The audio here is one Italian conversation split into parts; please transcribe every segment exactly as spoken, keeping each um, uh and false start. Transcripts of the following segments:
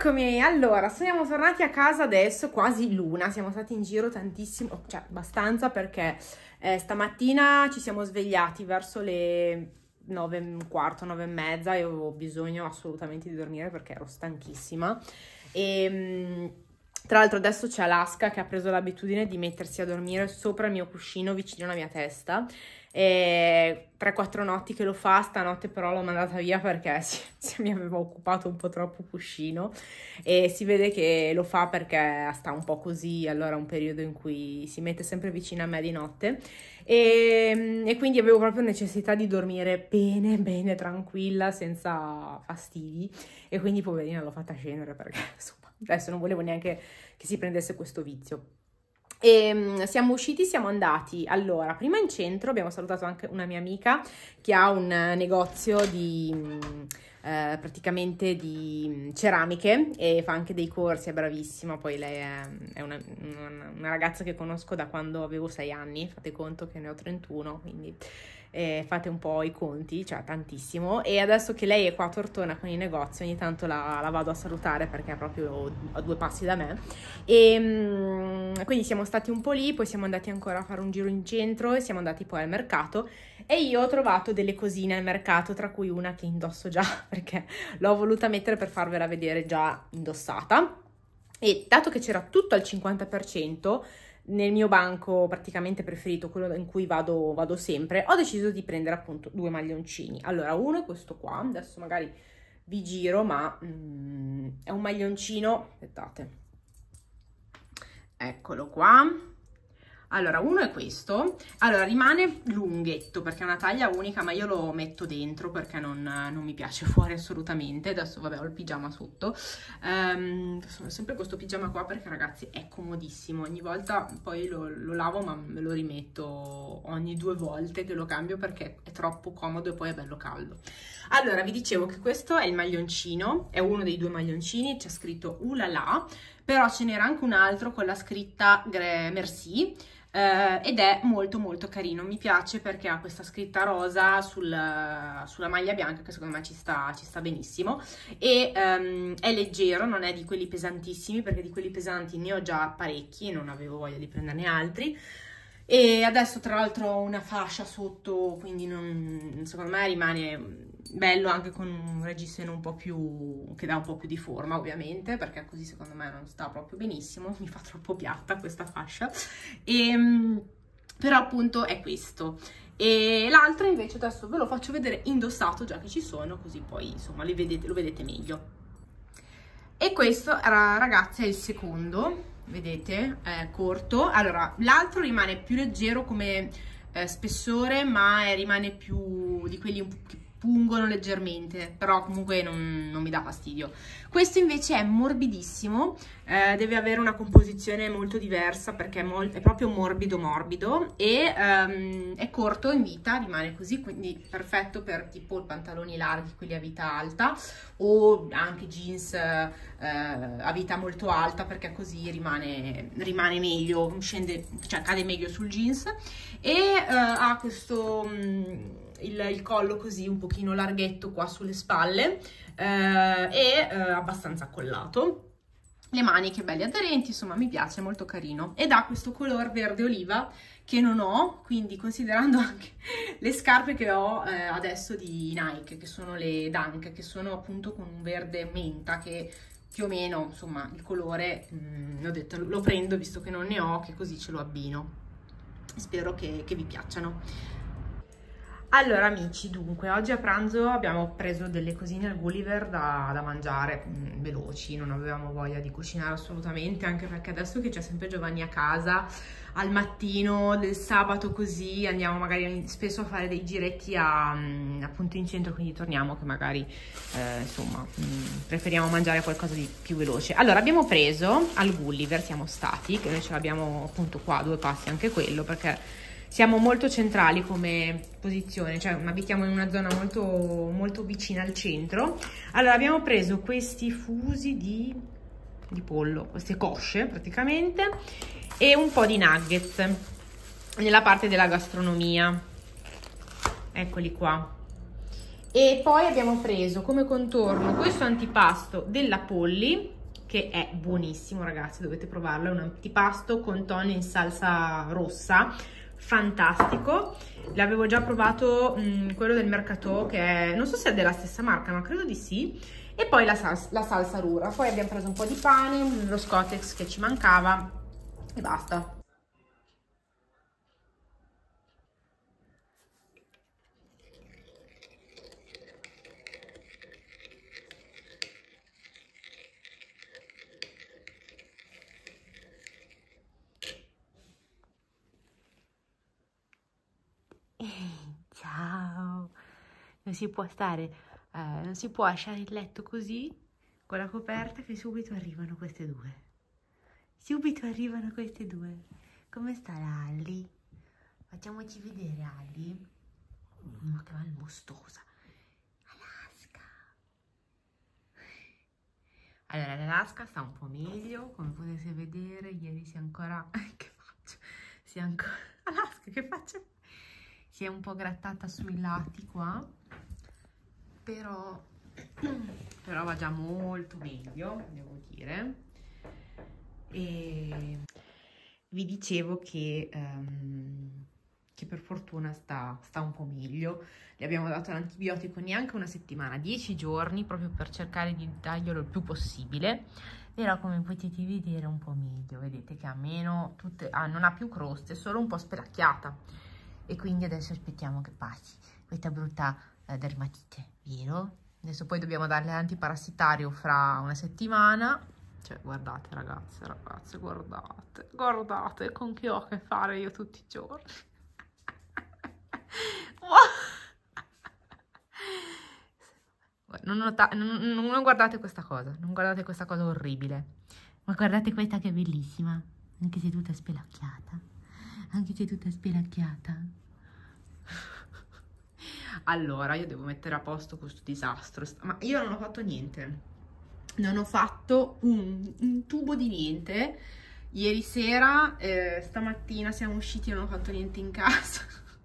Eccomi, allora, siamo tornati a casa adesso, quasi l'una, siamo stati in giro tantissimo, cioè abbastanza, perché eh, stamattina ci siamo svegliati verso le nove e un quarto, nove e mezza, e avevo bisogno assolutamente di dormire perché ero stanchissima. E tra l'altro adesso c'è Alaska che ha preso l'abitudine di mettersi a dormire sopra il mio cuscino vicino alla mia testa. tre quattro notti che lo fa, stanotte però l'ho mandata via perché si, si mi aveva occupato un po' troppo cuscino, e si vede che lo fa perché sta un po' così, allora è un periodo in cui si mette sempre vicino a me di notte, e, e quindi avevo proprio necessità di dormire bene, bene, tranquilla, senza fastidi, e quindi poverina l'ho fatta scendere perché insomma adesso non volevo neanche che si prendesse questo vizio. E siamo usciti, siamo andati allora prima in centro, abbiamo salutato anche una mia amica che ha un negozio di eh, praticamente di ceramiche e fa anche dei corsi, è bravissima. Poi lei è, è una, una, una ragazza che conosco da quando avevo sei anni, fate conto che ne ho trentuno, quindi eh, fate un po' i conti, cioè tantissimo. E adesso che lei è qua a Tortona con i negozi, ogni tanto la, la vado a salutare perché è proprio a due passi da me, e mh, quindi siamo stati un po' lì, poi siamo andati ancora a fare un giro in centro e siamo andati poi al mercato, e io ho trovato delle cosine al mercato, tra cui una che indosso già perché l'ho voluta mettere per farvela vedere già indossata. E dato che c'era tutto al cinquanta per cento nel mio banco praticamente preferito, quello in cui vado, vado sempre, ho deciso di prendere appunto due maglioncini. Allora, uno è questo qua, adesso magari vi giro, ma mm, è un maglioncino, aspettate, eccolo qua. Allora, uno è questo, allora rimane lunghetto perché è una taglia unica, ma io lo metto dentro perché non, non mi piace fuori assolutamente. Adesso vabbè, ho il pigiama sotto, um, sono sempre questo pigiama qua perché ragazzi è comodissimo, ogni volta poi lo, lo lavo ma me lo rimetto ogni due volte che lo cambio perché è troppo comodo e poi è bello caldo. Allora, vi dicevo che questo è il maglioncino, è uno dei due maglioncini, c'è scritto Ulala, però ce n'era anche un altro con la scritta Merci, eh, ed è molto molto carino, mi piace perché ha questa scritta rosa sul, sulla maglia bianca che secondo me ci sta, ci sta benissimo, e um, è leggero, non è di quelli pesantissimi perché di quelli pesanti ne ho già parecchi e non avevo voglia di prenderne altri. E adesso tra l'altro ho una fascia sotto, quindi non, secondo me rimane bello anche con un reggiseno un po' più, che dà un po' più di forma ovviamente, perché così secondo me non sta proprio benissimo, mi fa troppo piatta questa fascia, e, però appunto è questo. E l'altro invece adesso ve lo faccio vedere indossato già che ci sono, così poi insomma li vedete, lo vedete meglio. E questo ragazzi è il secondo, vedete, è corto. Allora l'altro rimane più leggero come eh, spessore, ma è, rimane più di quelli un po' che pungono leggermente, però comunque non, non mi dà fastidio. Questo invece è morbidissimo, eh, deve avere una composizione molto diversa perché è, mol è proprio morbido morbido, e um, è corto in vita, rimane così, quindi perfetto per tipo pantaloni larghi, quelli a vita alta, o anche jeans eh, a vita molto alta, perché così rimane, rimane meglio, scende, cioè cade meglio sul jeans, e eh, ha questo mh, il, il collo così un pochino larghetto qua sulle spalle, eh, e eh, abbastanza accollato. Le maniche belle aderenti, insomma mi piace, molto carino, ed ha questo color verde oliva che non ho, quindi considerando anche le scarpe che ho eh, adesso di Nike, che sono le Dunk, che sono appunto con un verde menta, che più o meno insomma il colore, mh, ho detto lo prendo visto che non ne ho, che così ce lo abbino. Spero che, che vi piacciono. Allora amici, dunque oggi a pranzo abbiamo preso delle cosine al Gulliver da, da mangiare, mh, veloci, non avevamo voglia di cucinare assolutamente, anche perché adesso che c'è sempre Giovanni a casa, al mattino del sabato così andiamo magari spesso a fare dei giretti a, mh, appunto in centro, quindi torniamo che magari eh, insomma mh, preferiamo mangiare qualcosa di più veloce. Allora abbiamo preso al Gulliver, siamo stati, che noi ce l'abbiamo appunto qua a due passi anche quello, perché siamo molto centrali come posizione, cioè abitiamo in una zona molto, molto vicina al centro. Allora abbiamo preso questi fusi di, di pollo, queste cosce praticamente, e un po' di nuggets nella parte della gastronomia, eccoli qua. E poi abbiamo preso come contorno questo antipasto della Polly, che è buonissimo, ragazzi, dovete provarlo. È un antipasto con tonno in salsa rossa, fantastico. L'avevo già provato mh, quello del Mercato, che è, non so se è della stessa marca, ma credo di sì. E poi la salsa, la salsa rura. Poi abbiamo preso un po' di pane, lo Scotex che ci mancava e basta. Ciao, non si può stare, eh, non si può lasciare il letto così con la coperta, che subito arrivano queste due. Subito arrivano queste due. Come sta l'Alli? Facciamoci vedere, Alli. Ma che malmostosa. Alaska. Allora, l'Alaska sta un po' meglio, come potete vedere. Ieri si è ancora... che faccio? Si è ancora... Alaska, che faccio? Si è un po' grattata sui lati qua, però, però va già molto meglio, devo dire. E vi dicevo che, um, che per fortuna sta, sta un po' meglio. Le abbiamo dato l'antibiotico neanche una settimana, dieci giorni, proprio per cercare di darglielo il più possibile. Però come potete vedere un po' meglio, vedete che ha meno, tutte, ah, non ha più croste, solo un po' spelacchiata. E quindi adesso aspettiamo che passi questa brutta eh, dermatite, vero? Adesso poi dobbiamo darle l'antiparassitario fra una settimana. Cioè, guardate ragazze, ragazze, guardate, guardate con chi ho a che fare io tutti i giorni. Non, nota, non, non guardate questa cosa, non guardate questa cosa orribile. Ma guardate questa che è bellissima, anche se tutta spelacchiata. Anche se tutta spelacchiata. Allora, io devo mettere a posto questo disastro. Ma io non ho fatto niente. Non ho fatto un, un tubo di niente. Ieri sera, eh, stamattina siamo usciti e non ho fatto niente in casa.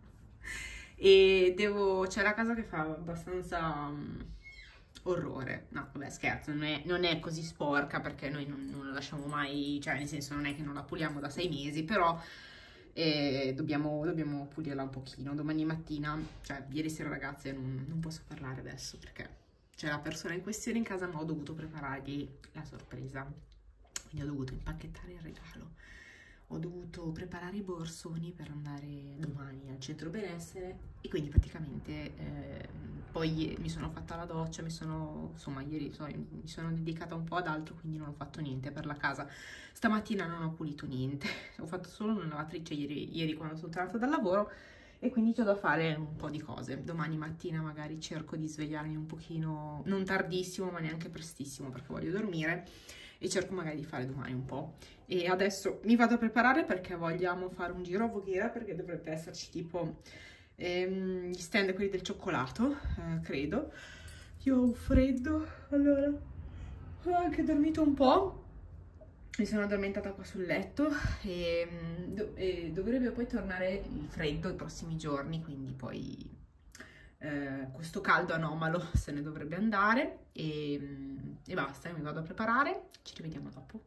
E devo... c'è la casa che fa abbastanza... Um, orrore. No, vabbè, scherzo, non è, non è così sporca, perché noi non, non la lasciamo mai... cioè, nel senso, non è che non la puliamo da sei mesi, però... e dobbiamo, dobbiamo pulirla un pochino domani mattina. Cioè, ieri sera, ragazze, non, non posso parlare adesso perché c'è la persona in questione in casa, ma ho dovuto preparargli la sorpresa, quindi ho dovuto impacchettare il regalo, ho dovuto preparare i borsoni per andare domani al centro benessere, e quindi praticamente eh, poi mi sono fatta la doccia, mi sono, insomma, ieri so, mi sono dedicata un po' ad altro, quindi non ho fatto niente per la casa. Stamattina non ho pulito niente, ho fatto solo una lavatrice ieri, ieri quando sono tornata dal lavoro, e quindi c'ho da fare un po' di cose. Domani mattina magari cerco di svegliarmi un pochino, non tardissimo ma neanche prestissimo, perché voglio dormire, e cerco magari di fare domani un po'. E adesso mi vado a preparare perché vogliamo fare un giro a Voghera, perché dovrebbe esserci tipo ehm, gli stand quelli del cioccolato, eh, credo. Io ho un freddo, allora ho anche dormito un po', mi sono addormentata qua sul letto, e, e dovrebbe poi tornare il freddo i prossimi giorni, quindi poi eh, questo caldo anomalo se ne dovrebbe andare, e, e basta, io mi vado a preparare, ci rivediamo dopo.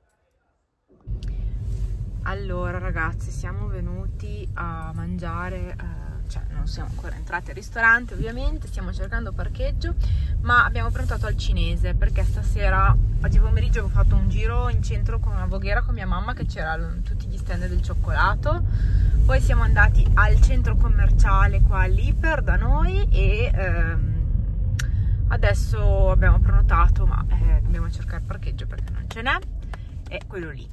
Allora ragazzi, siamo venuti a mangiare, eh, cioè non siamo ancora entrati al ristorante ovviamente, stiamo cercando parcheggio, ma abbiamo prenotato al cinese perché stasera, oggi pomeriggio, ho fatto un giro in centro con una Voghera con mia mamma, che c'erano tutti gli stand del cioccolato. Poi siamo andati al centro commerciale qua all'Iper da noi, e ehm, adesso abbiamo prenotato, ma eh, dobbiamo cercare parcheggio perché non ce n'è, è quello lì.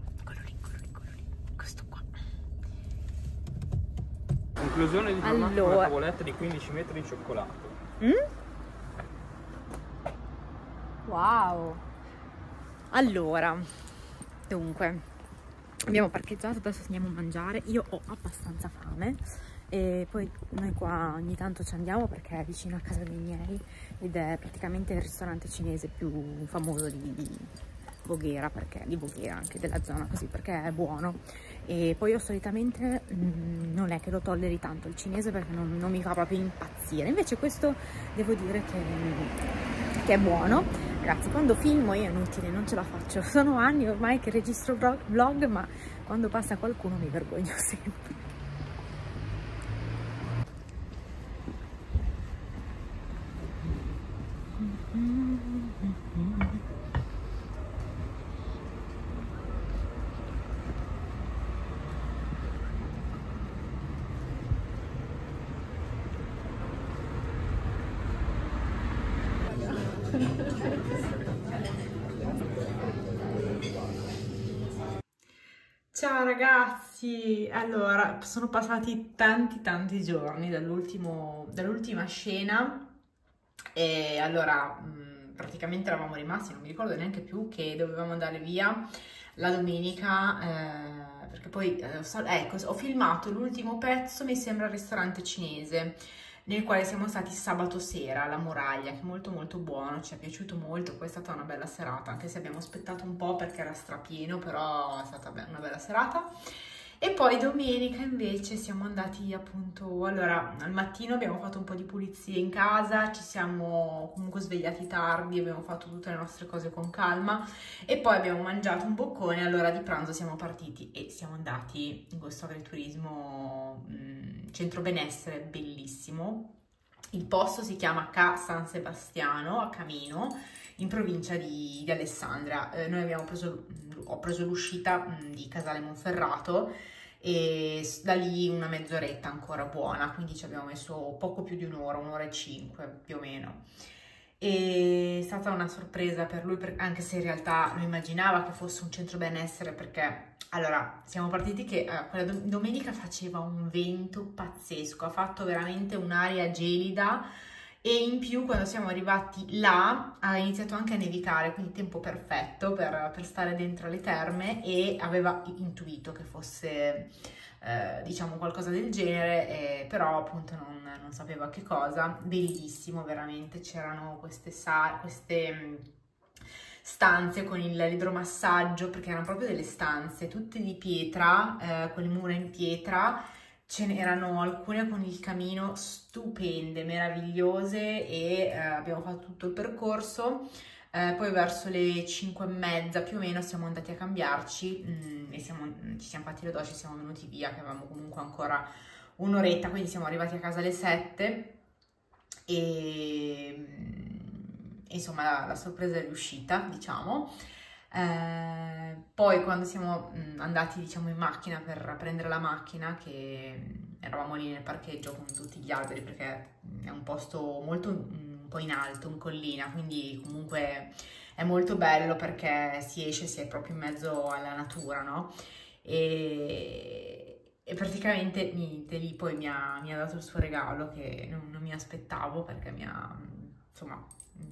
Conclusione di giornata, allora, con una tavoletta di quindici metri di cioccolato. Mm? Wow! Allora, dunque, abbiamo parcheggiato, adesso andiamo a mangiare. Io ho abbastanza fame, e poi noi qua ogni tanto ci andiamo perché è vicino a casa dei miei, ed è praticamente il ristorante cinese più famoso di, di Voghera, perché di Voghera, anche della zona, così, perché è buono. E poi io solitamente mh, non è che lo tolleri tanto il cinese, perché non, non mi fa proprio impazzire, invece questo devo dire che, che è buono. Ragazzi, quando filmo io è inutile, non ce la faccio. Sono anni ormai che registro vlog, ma quando passa qualcuno mi vergogno sempre. Ciao ragazzi, allora sono passati tanti tanti giorni dall'ultimo dall'ultima scena e allora mh, praticamente eravamo rimasti, non mi ricordo neanche più, che dovevamo andare via la domenica, eh, perché poi eh, ecco, ho filmato l'ultimo pezzo, mi sembra al ristorante cinese, nel quale siamo stati sabato sera alla Muraglia, che è molto molto buono, ci è piaciuto molto, poi è stata una bella serata, anche se abbiamo aspettato un po' perché era strapieno, però è stata una bella serata. E poi domenica invece siamo andati appunto, allora al mattino abbiamo fatto un po' di pulizie in casa, ci siamo comunque svegliati tardi, abbiamo fatto tutte le nostre cose con calma e poi abbiamo mangiato un boccone, all'ora di pranzo siamo partiti e siamo andati in questo agriturismo mh, centro benessere bellissimo. Il posto si chiama Ca San Sebastiano a Camino, in provincia di, di Alessandria. Eh, noi abbiamo preso, ho preso l'uscita di Casale Monferrato e da lì una mezz'oretta ancora buona, quindi ci abbiamo messo poco più di un'ora, un'ora e cinque più o meno. E è stata una sorpresa per lui, anche se in realtà lo immaginava che fosse un centro benessere, perché allora siamo partiti che eh, quella domenica faceva un vento pazzesco, ha fatto veramente un'aria gelida e in più quando siamo arrivati là ha iniziato anche a nevicare, quindi tempo perfetto per, per stare dentro le terme, e aveva intuito che fosse eh, diciamo qualcosa del genere, eh, però appunto non, non sapeva che cosa. Bellissimo veramente, c'erano queste, queste stanze con il idromassaggio, perché erano proprio delle stanze tutte di pietra, eh, con le mura in pietra. Ce n'erano alcune con il camino stupende, meravigliose, e eh, abbiamo fatto tutto il percorso. Eh, poi verso le cinque e mezza più o meno siamo andati a cambiarci mh, e siamo, ci siamo fatti le docce e siamo venuti via, che avevamo comunque ancora un'oretta, quindi siamo arrivati a casa alle sette e mh, insomma la, la sorpresa è riuscita, diciamo. Eh, poi quando siamo mh, andati diciamo in macchina per prendere la macchina, che mh, eravamo lì nel parcheggio con tutti gli alberi, perché è un posto molto mh, un po' in alto, in collina, quindi comunque è molto bello perché si esce, si è proprio in mezzo alla natura, no? E, e praticamente niente, lì poi mi ha, mi ha dato il suo regalo che non, non mi aspettavo, perché mi ha insomma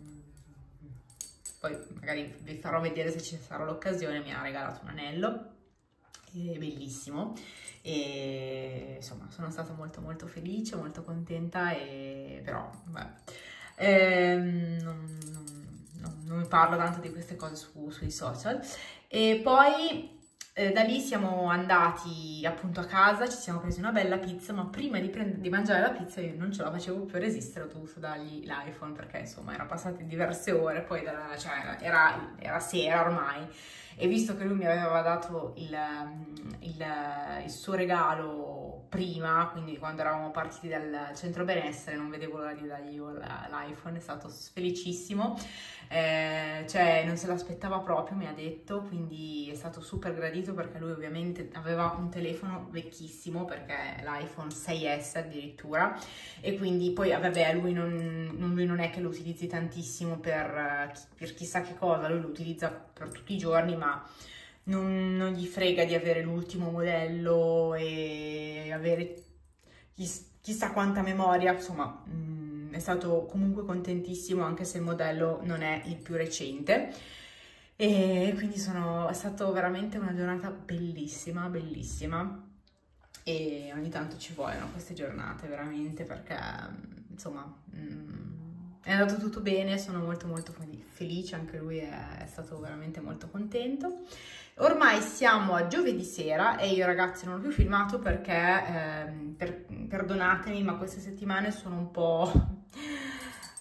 poi magari vi farò vedere se ci sarà l'occasione, mi ha regalato un anello, è bellissimo, e insomma sono stata molto molto felice, molto contenta, e però beh, ehm, non, non, non, non parlo tanto di queste cose su, sui social. E poi eh, da lì siamo andati appunto a casa, ci siamo presi una bella pizza, ma prima di, di mangiare la pizza io non ce la facevo più a resistere, ho dovuto dargli l'iPhone, perché insomma erano passate diverse ore, poi da, cioè, era, era sera ormai, e visto che lui mi aveva dato il, il, il suo regalo prima, quindi quando eravamo partiti dal centro benessere, non vedevo l'ora di dargli l'iPhone, è stato felicissimo, eh, cioè non se l'aspettava proprio, mi ha detto, quindi è stato super gradito, perché lui ovviamente aveva un telefono vecchissimo, perché l'iPhone sei S addirittura, e quindi poi vabbè lui non, lui non è che lo utilizzi tantissimo per, per chissà che cosa, lui lo utilizza per tutti i giorni, ma non, non gli frega di avere l'ultimo modello e avere chiss, chissà quanta memoria, insomma mh, è stato comunque contentissimo, anche se il modello non è il più recente, e quindi sono, è stata veramente una giornata bellissima, bellissima, e ogni tanto ci vogliono queste giornate veramente, perché insomma mh, è andato tutto bene, sono molto molto felice, anche lui è, è stato veramente molto contento. Ormai siamo a giovedì sera e io ragazzi non ho più filmato perché, eh, per, perdonatemi, ma queste settimane sono un po',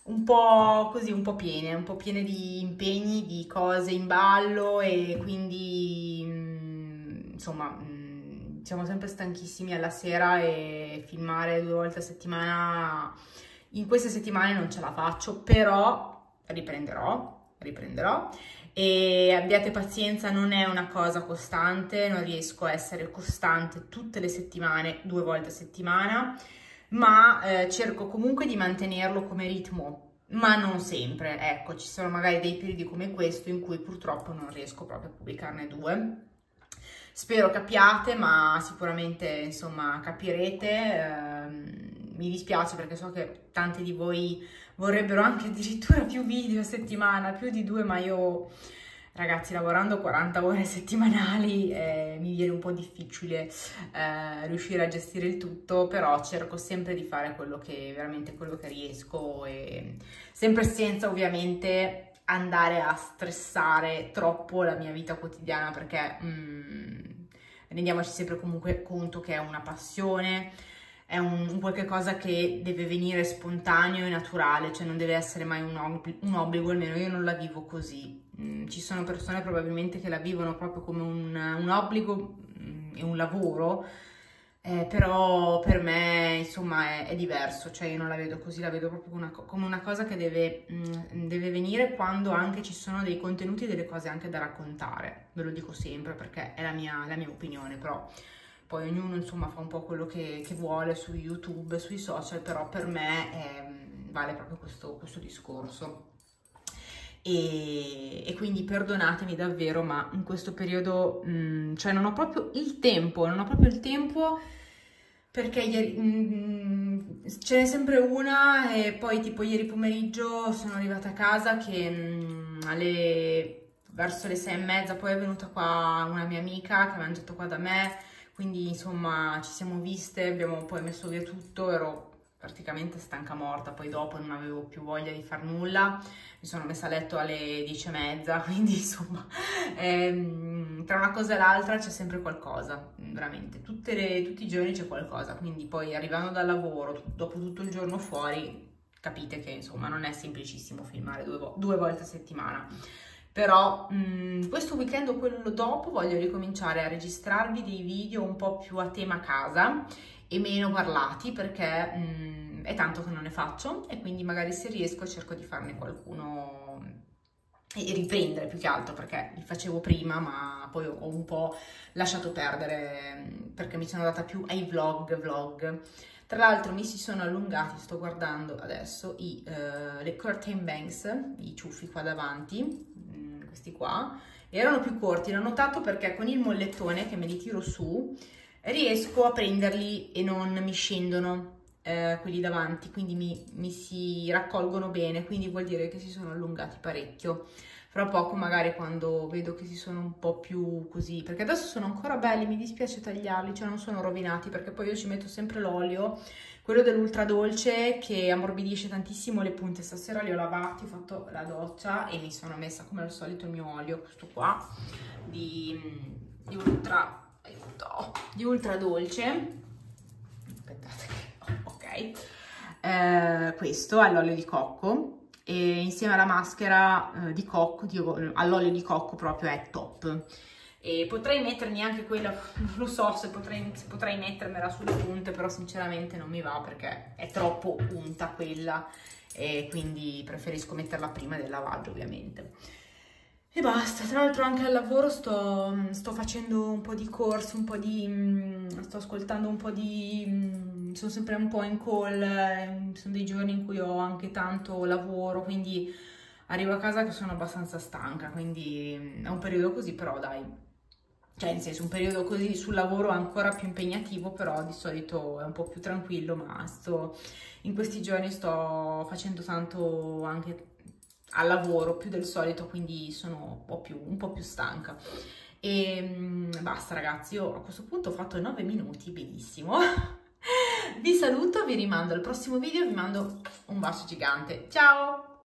un po' così, un po' piene, un po' piene di impegni, di cose in ballo e quindi mh, insomma mh, siamo sempre stanchissimi alla sera e filmare due volte a settimana in queste settimane non ce la faccio, però riprenderò, riprenderò e abbiate pazienza, non è una cosa costante, non riesco a essere costante tutte le settimane, due volte a settimana, ma eh, cerco comunque di mantenerlo come ritmo, ma non sempre, ecco, ci sono magari dei periodi come questo in cui purtroppo non riesco proprio a pubblicarne due. Spero capiate, ma sicuramente insomma capirete, ehm, mi dispiace perché so che tanti di voi vorrebbero anche addirittura più video a settimana, più di due, ma io ragazzi lavorando quaranta ore settimanali eh, mi viene un po' difficile eh, riuscire a gestire il tutto, però cerco sempre di fare quello che veramente quello che riesco e sempre senza ovviamente andare a stressare troppo la mia vita quotidiana, perché mm, rendiamoci sempre comunque conto che è una passione, è un, un qualche cosa che deve venire spontaneo e naturale, cioè non deve essere mai un, ob un obbligo, almeno io non la vivo così. Mm, ci sono persone probabilmente che la vivono proprio come un, un obbligo mm, e un lavoro, eh, però per me insomma è, è diverso, cioè io non la vedo così, la vedo proprio una, come una cosa che deve, mm, deve venire quando anche ci sono dei contenuti e delle cose anche da raccontare, ve lo dico sempre perché è la mia, la mia opinione, però poi ognuno insomma fa un po' quello che, che vuole su YouTube, sui social, però per me eh, vale proprio questo, questo discorso. E, e quindi perdonatemi davvero, ma in questo periodo mh, cioè non ho proprio il tempo, non ho proprio il tempo perché ieri, mh, ce n'è sempre una e poi tipo ieri pomeriggio sono arrivata a casa che mh, alle, verso le sei e mezza poi è venuta qua una mia amica che ha mangiato qua da me. Quindi insomma ci siamo viste, abbiamo poi messo via tutto, ero praticamente stanca morta, poi dopo non avevo più voglia di far nulla, mi sono messa a letto alle dieci e mezza, quindi insomma ehm, tra una cosa e l'altra c'è sempre qualcosa, veramente, Tutte le, tutti i giorni c'è qualcosa, quindi poi arrivando dal lavoro, dopo tutto il giorno fuori, capite che insomma non è semplicissimo filmare due, due volte a settimana. Però mh, questo weekend o quello dopo voglio ricominciare a registrarvi dei video un po' più a tema casa e meno parlati perché mh, è tanto che non ne faccio e quindi magari se riesco cerco di farne qualcuno e riprendere più che altro perché li facevo prima ma poi ho un po' lasciato perdere perché mi sono data più ai vlog vlog. Tra l'altro mi si sono allungati, sto guardando adesso, i, uh, le curtain bangs, i ciuffi qua davanti, questi qua, erano più corti, l'ho notato perché con il mollettone che me li tiro su riesco a prenderli e non mi scendono eh, quelli davanti, quindi mi, mi si raccolgono bene, quindi vuol dire che si sono allungati parecchio. Fra poco magari quando vedo che si sono un po' più così, perché adesso sono ancora belli, mi dispiace tagliarli, cioè non sono rovinati perché poi io ci metto sempre l'olio, quello dell'ultra dolce che ammorbidisce tantissimo le punte. Stasera li ho lavati, ho fatto la doccia e mi sono messa come al solito il mio olio, questo qua di, di ultra aiuto, di ultra dolce, aspettate che oh, ok, eh, questo all'olio di cocco e insieme alla maschera eh, di cocco, all'olio di cocco proprio è top. E potrei metterne anche quella, non lo so se potrei, se potrei mettermela sulle punte, però sinceramente non mi va perché è troppo unta quella e quindi preferisco metterla prima del lavaggio ovviamente. E basta, tra l'altro anche al lavoro sto, sto facendo un po' di corsi, un po' di, sto ascoltando un po' di, sono sempre un po' in call, sono dei giorni in cui ho anche tanto lavoro, quindi arrivo a casa che sono abbastanza stanca, quindi è un periodo così, però dai, cioè in senso un periodo così sul lavoro ancora più impegnativo, però di solito è un po' più tranquillo, ma sto, in questi giorni sto facendo tanto anche al lavoro più del solito, quindi sono un po' più, un po' più stanca e mh, basta ragazzi, io a questo punto ho fatto nove minuti, benissimo. Vi saluto, vi rimando al prossimo video, vi mando un bacio gigante, ciao!